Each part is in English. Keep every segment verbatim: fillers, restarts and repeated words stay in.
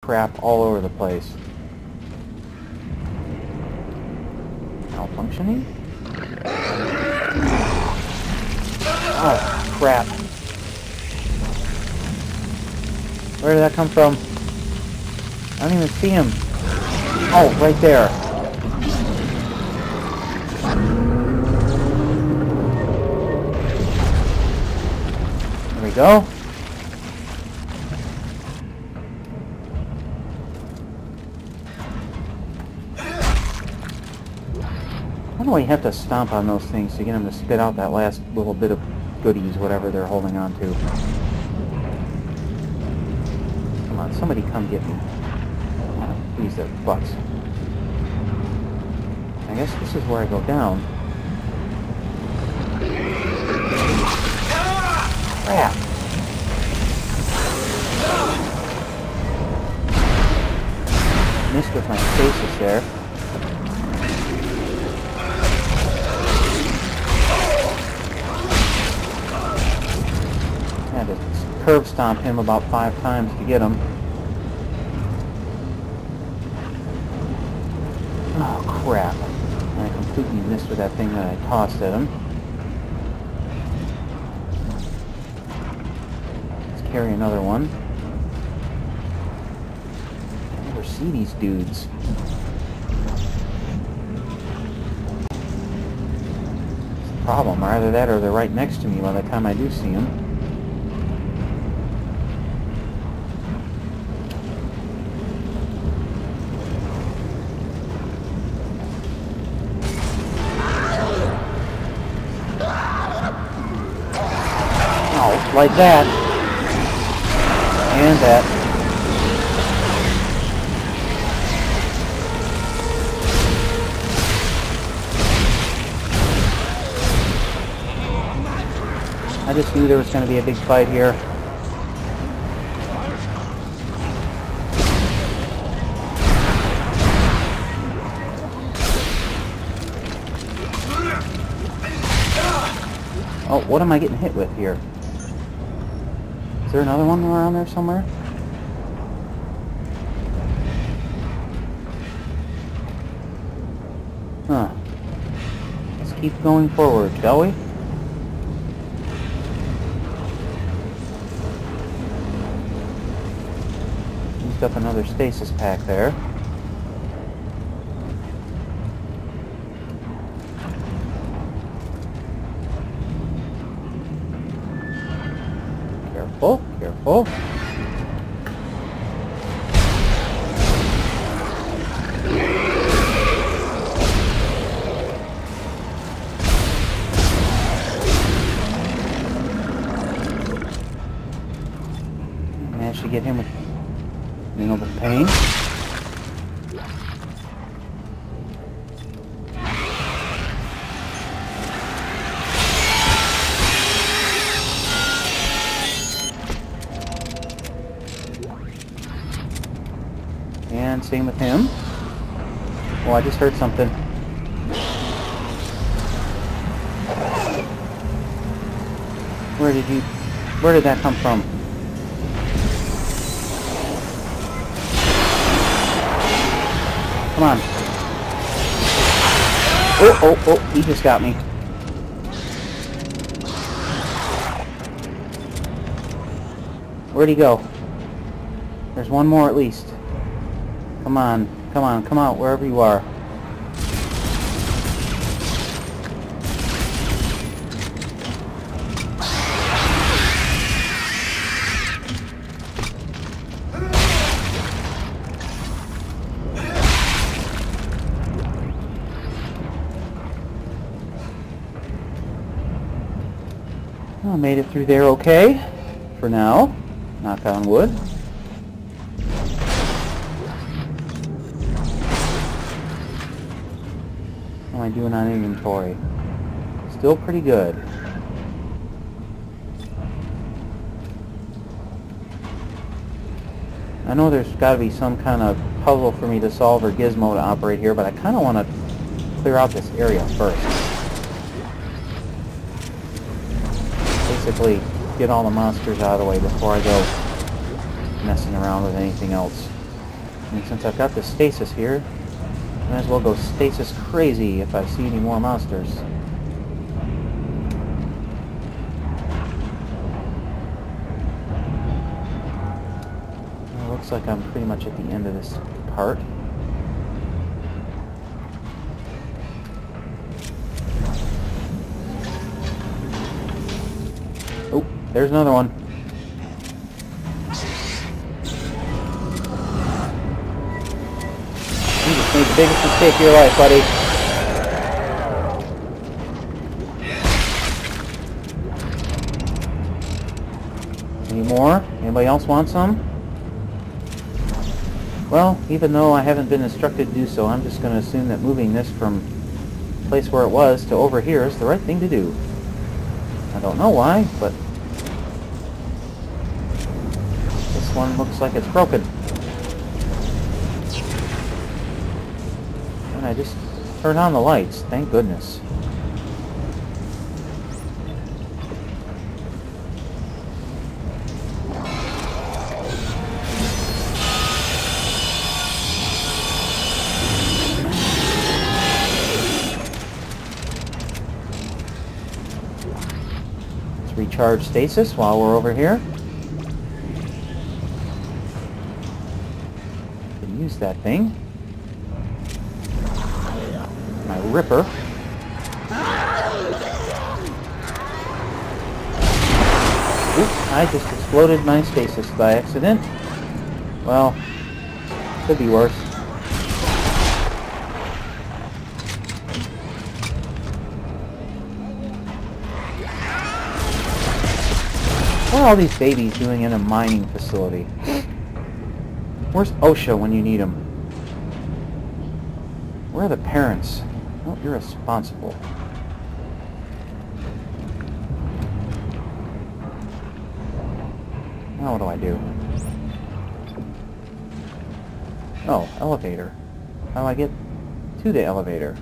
crap all over the place. Malfunctioning? Oh, crap. Where did that come from? I don't even see him. Oh, right there. There we go. Why do I have to stomp on those things to get them to spit out that last little bit of goodies, whatever they're holding on to? Come on, somebody come get me. Oh, please, their butts. I guess this is where I go down. Crap! Missed with my stasis there. I had to curb stomp him about five times to get him. Oh crap. And I completely missed with that thing that I tossed at him. Let's carry another one. I never see these dudes. It's the problem. Either that or they're right next to me by the time I do see them. Like that. And that. I just knew there was going to be a big fight here. Oh, what am I getting hit with here? Is there another one around there somewhere? Huh. Let's keep going forward, shall we? Used up another stasis pack there. Careful, careful. Managed to get him with minimal pain. And same with him. Oh, I just heard something. Where did you... Where did that come from? Come on. Oh, oh, oh, he just got me. Where'd he go? There's one more at least. Come on, come on, come out, wherever you are. Well, I made it through there okay, for now. Knock on wood. How am I doing on inventory? Still pretty good. I know there's got to be some kind of puzzle for me to solve or gizmo to operate here, but I kind of want to clear out this area first. Basically, get all the monsters out of the way before I go messing around with anything else. And since I've got the stasis here, might as well go stasis crazy if I see any more monsters. Well, it looks like I'm pretty much at the end of this part. Oh, there's another one. You just made the biggest mistake of your life, buddy. Any more? Anybody else want some? Well, even though I haven't been instructed to do so, I'm just going to assume that moving this from the place where it was to over here is the right thing to do. I don't know why, but this one looks like it's broken. And I just turned on the lights, thank goodness. Let's recharge stasis while we're over here. Can use that thing. My ripper. Oops, I just exploded my stasis by accident. Well, could be worse. What are all these babies doing in a mining facility? Where's OSHA when you need them? Where are the parents? Oh, you're responsible. Now what do I do? Oh, elevator. How do I get to the elevator?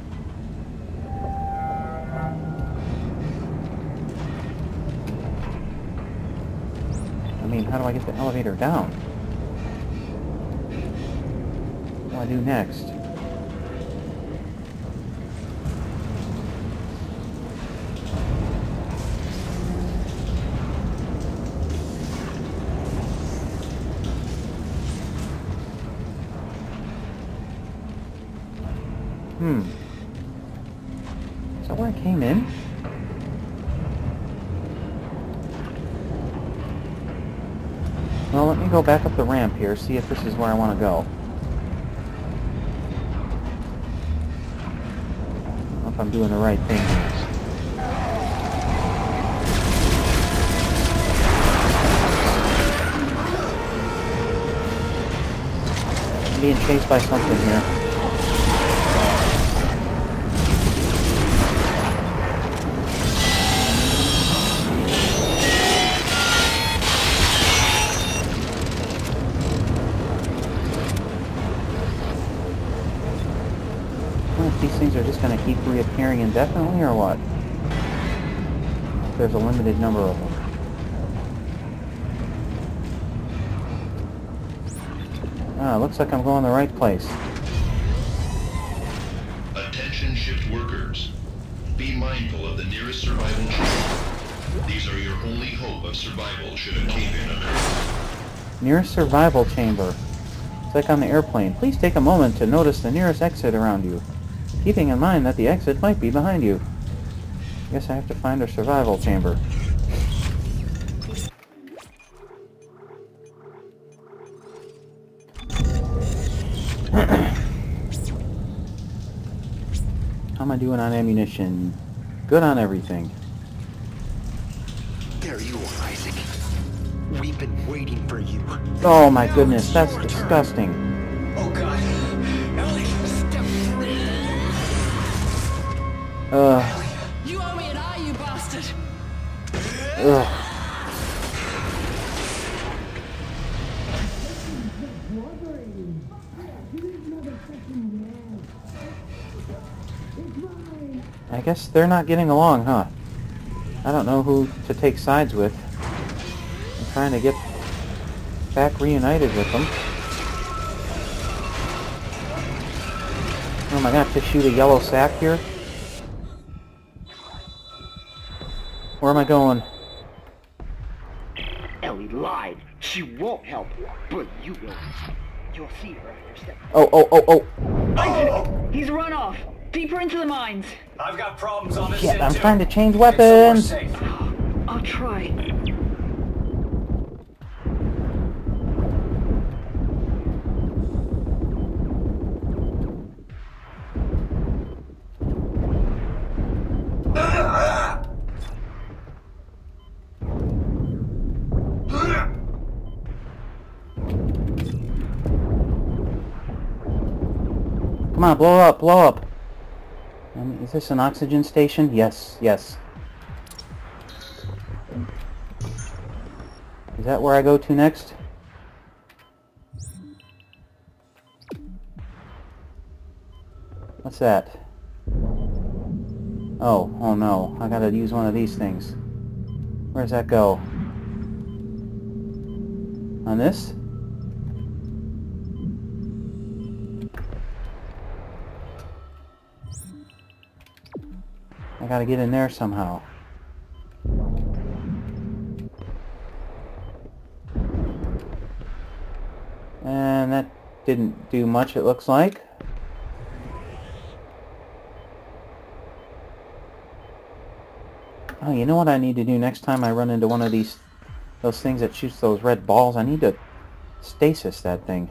I mean, how do I get the elevator down? What do I do next? Hmm. Is that where I came in? Well, let me go back up the ramp here, see if this is where I want to go. I don't know if I'm doing the right thing here. I'm being chased by something here. These things are just going to keep reappearing indefinitely, or what? There's a limited number of them. Ah, looks like I'm going the right place. Attention shift workers. Be mindful of the nearest survival chamber. These are your only hope of survival should a cave-in occur. Nearest survival chamber. It's like on the airplane. Please take a moment to notice the nearest exit around you, keeping in mind that the exit might be behind you. I guess I have to find a survival chamber. How am I doing on ammunition? Good on everything. There you are, Isaac. We've been waiting for you. Oh my goodness, that's disgusting. Oh God. Ellie, step three. Ugh. You owe me an eye, you bastard! Ugh. I guess they're not getting along, huh? I don't know who to take sides with. I'm trying to get back reunited with them. Oh my god, to shoot a yellow sack here? Where am I going? Ellie lied. She won't help, but you will. You'll see her after step. Oh, oh, oh, oh! Isaac! He's run off! Deeper into the mines! I've got problems on this Shit, end, I'm too. trying to change Get somewhere weapons! safe. I'll try. Come on, blow up, blow up! Um, is this an oxygen station? Yes, yes. Is that where I go to next? What's that? Oh, oh no. I gotta use one of these things. Where does that go? On this? I gotta get in there somehow. And that didn't do much, it looks like. Oh, you know what I need to do next time I run into one of these, those things that shoots those red balls? I need to stasis that thing.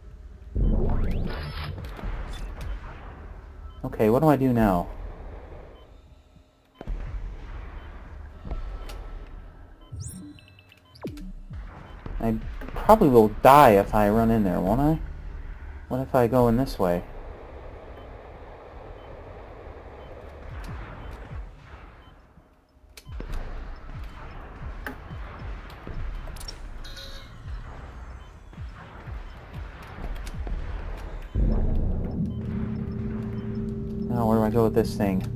Okay, what do I do now? I probably will die if I run in there, won't I? What if I go in this way? Now, where do I go with this thing?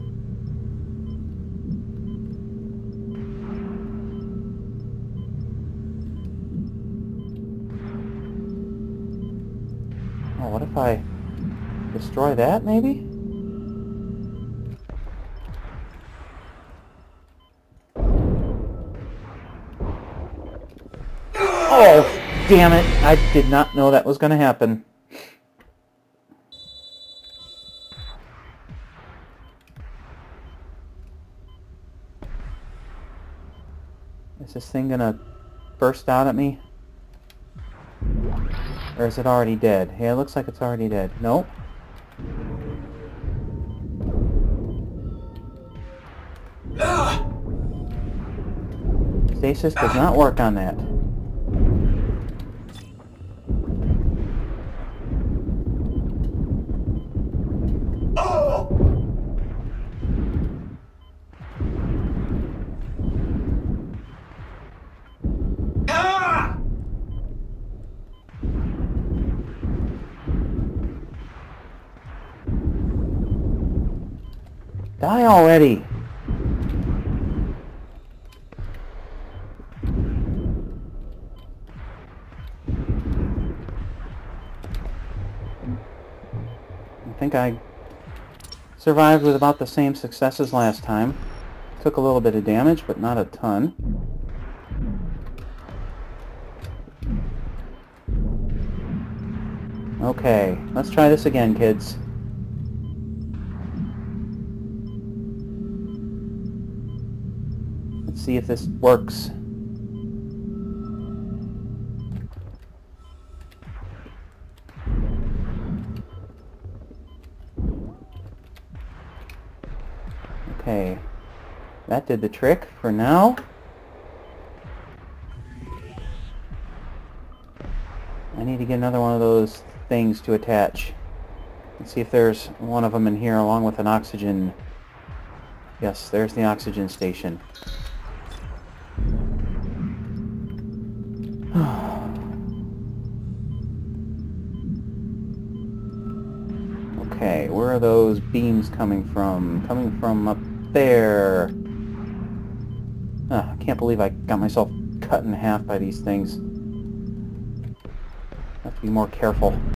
Oh, what if I destroy that, maybe? Oh, damn it! I did not know that was going to happen. Is this thing going to burst out at me? Or is it already dead? Yeah, it looks like it's already dead. Nope. Stasis does not work on that. Die already! I think I survived with about the same success as last time. Took a little bit of damage, but not a ton. Okay, let's try this again, kids. Let's see if this works. Okay, that did the trick for now. I need to get another one of those things to attach. Let's see if there's one of them in here along with an oxygen. Yes, there's the oxygen station. Okay, where are those beams coming from? Coming from up there. Ah, I can't believe I got myself cut in half by these things. Have to be more careful.